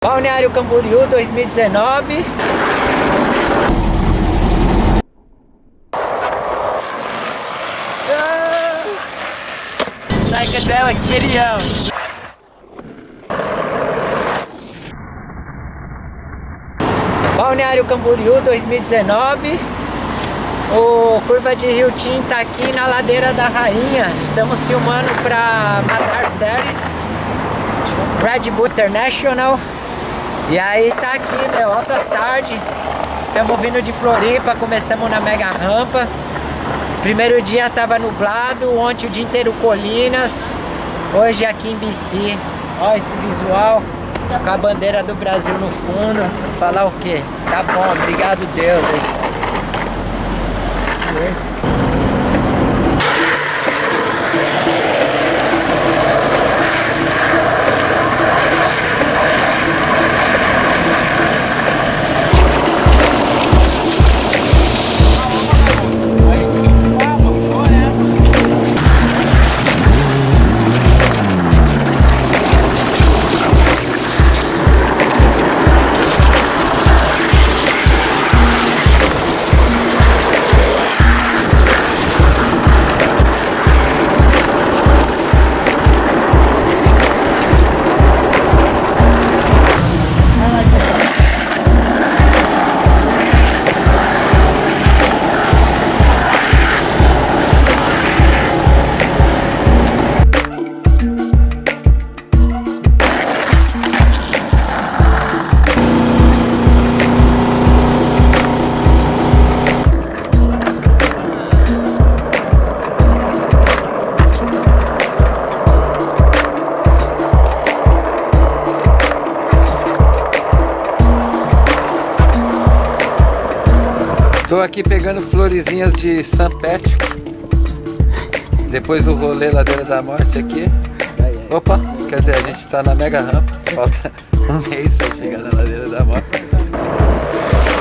Balneário Camboriú 2019. Psychedelic video. Balneário Camboriú 2019. O Curva de Rio Tinto tá aqui na Ladeira da Rainha. Estamos filmando para Matar Séries, Red Bull International. E aí tá aqui, meu, altas tardes. Estamos vindo de Floripa, começamos na Mega Rampa. Primeiro dia tava nublado, ontem o dia inteiro colinas. Hoje aqui em BC. Olha esse visual, com a bandeira do Brasil no fundo. Vou falar o quê? Tá bom, obrigado Deus. Tô aqui pegando florezinhas de St. Patrick. Depois do rolê Ladeira da Morte aqui. Opa, quer dizer, a gente tá na Mega Rampa. Falta um mês pra chegar na Ladeira da Morte.